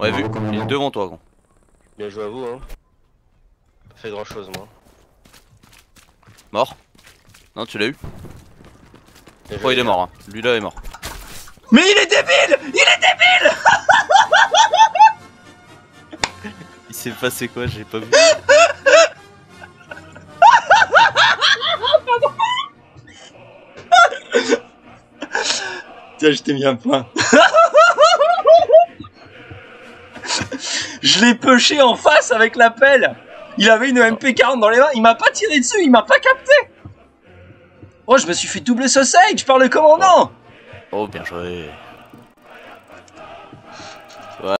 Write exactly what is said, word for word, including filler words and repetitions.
Ouais, vu, il est devant toi, gros. Bien joué à vous, hein. Pas fait grand chose, moi. Mort. Non, tu l'as eu. Bien Oh, joué, il est les mort, hein. Lui là est mort. Mais il est débile! Il est débile! Il s'est passé quoi? J'ai pas vu. Tiens, je t'ai mis un point. Je l'ai pushé en face avec la pelle. Il avait une M P quarante dans les mains, il m'a pas tiré dessus, il m'a pas capté. Oh, je me suis fait doubler sausage par le commandant. Oh, bien joué.